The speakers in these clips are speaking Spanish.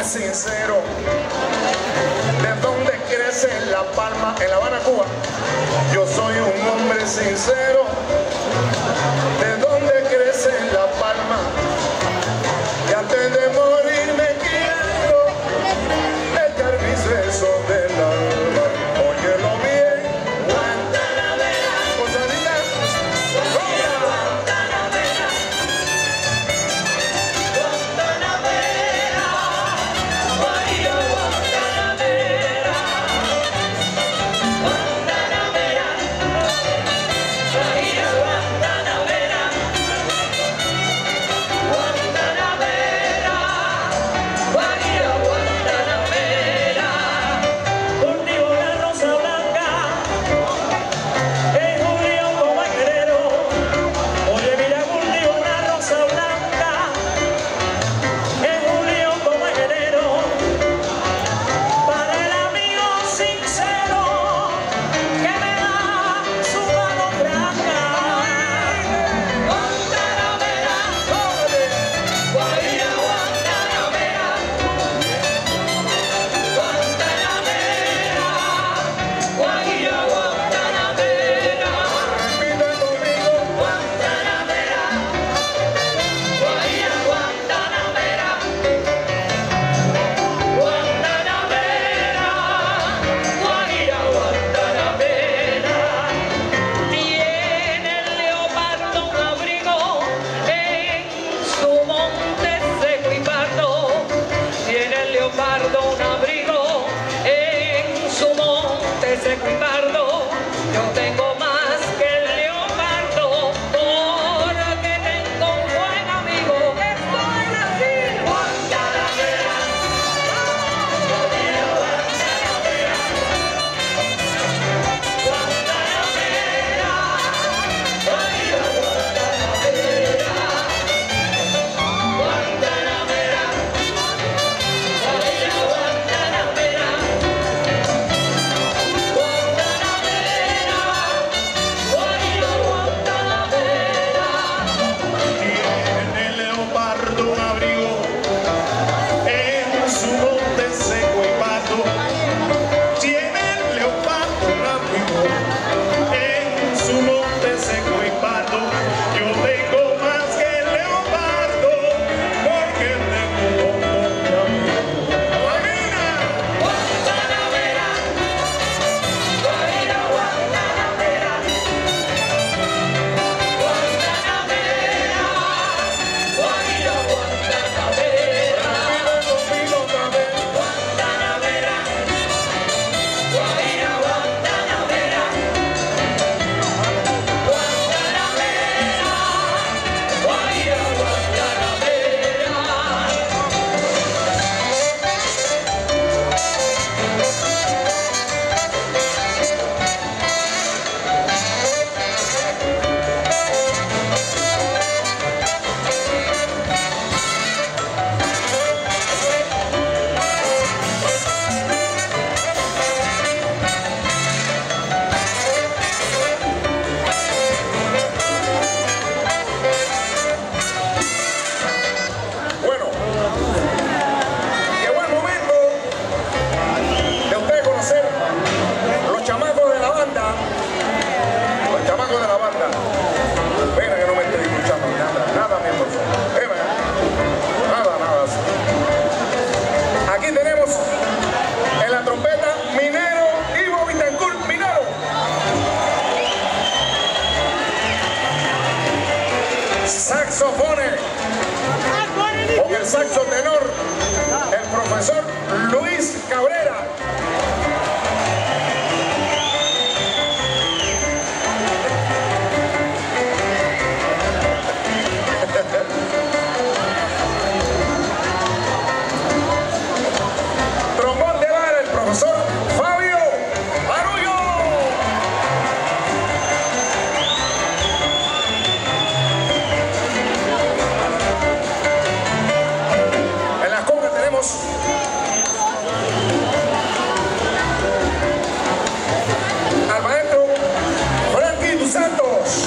sincero. ¿De dónde crece la palma? En La Habana, Cuba. Yo soy un hombre sincero. ¿De dónde crece la palma? Y antes de morir me quiero echar mis besos del alma. Óyelo bien. Guantanamera, Gonzalita, Guajira, Guantanamera, Guantanamera, Guajira, Guantanamera, Guantanamera, Guajira, Guantanamera, Guantanamera, Guajira, Guantanamera. Cultivo la rosa blanca en julio como en enero. Oye, mira, cultivo una rosa blanca en julio como en enero. Para el amigo sincero que me da su mano franca. Guantanamera, Guajira, Guantanamera, Guantanamera, Guajira, Guantanamera. repite conmigo. Guantanamera, Guajira, Guantanamera, Guantanamera, Guajira, Guantanamera. Tiene el leopardo un abrigo en su monte seco y pardo. Tiene el leopardo un abrigo en su monte seco y pardo. Yo tengo más que el leopardo porque tengo un buen amigo. Estoy así. Guantanamera, Guajira, Guantanamera, Guantanamera, Guajira, Guantanamera, Guantanamera, Guajira, Guantanamera, saxofones, con el saxo tenor, el profesor Luis Cabrera. Trombón de vara, el profesor Fabio Marullo. En las congas tenemos al maestro Frankie dos Santos.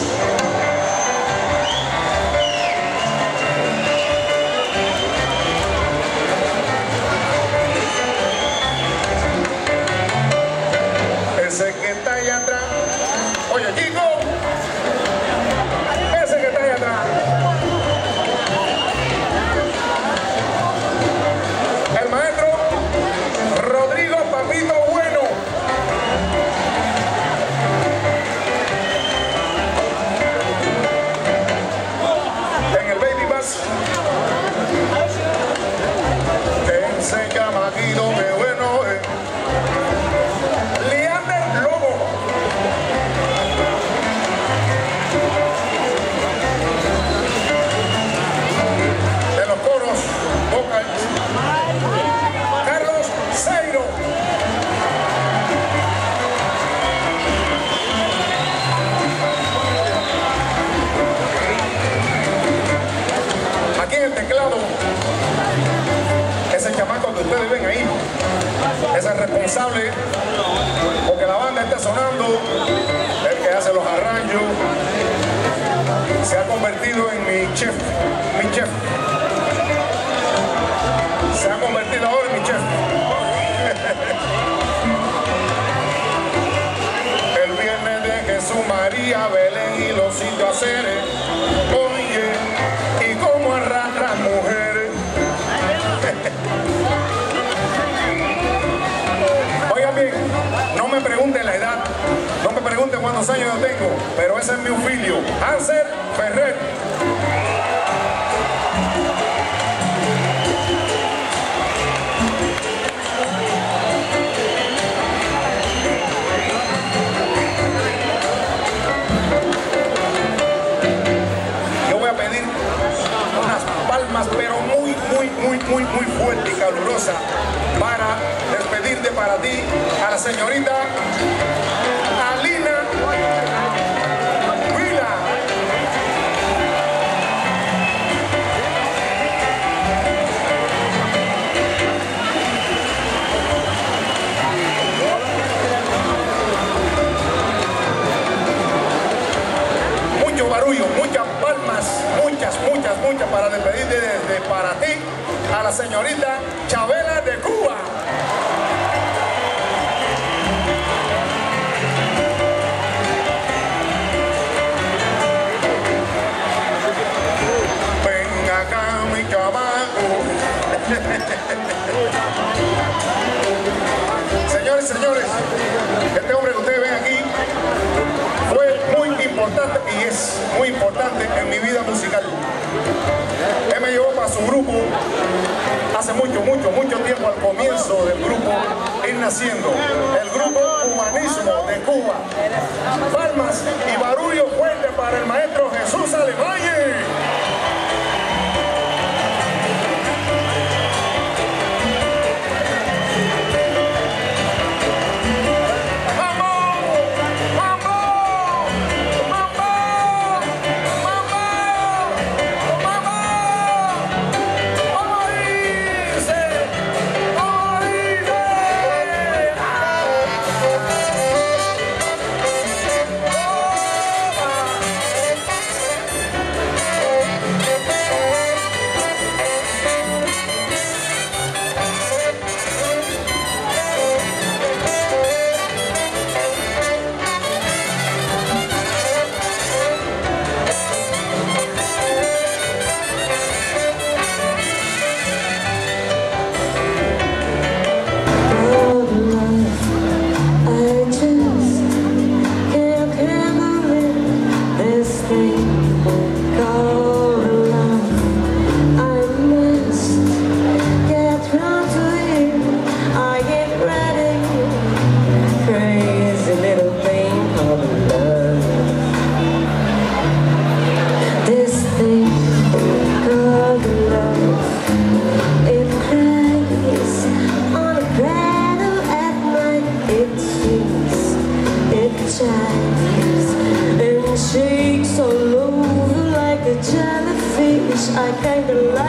ustedes ven ahí. Es el responsable, porque la banda está sonando, el que hace los arranjos, se ha convertido en mi chef. Se ha convertido ahora en mi chef. El viernes de Jesús, María, Belén y los sitios haceres. Oye, y cómo arrastran mujeres. Oigan bien, no me pregunten la edad, no me pregunten cuántos años yo tengo, pero ese es mi filio, Hansel Ferrer. Yo voy a pedir unas palmas, pero muy fuerte y calurosa para despedirte para ti a la señorita Alina Vila. Mucho barullo, muchas palmas, muchas para despedirte desde para ti a la señorita Chabela de Cuba. Ven acá, mi chamaco. Señores, este hombre que ustedes ven aquí fue muy importante y es muy importante en mi vida musical. Él me llevó para su grupo hace mucho tiempo, al comienzo del grupo Ir Naciendo, el grupo Humanismo de Cuba. Palmas y barullo fuerte para el maestro Jesús Alemaye. And shakes all over like a jellyfish. I kinda like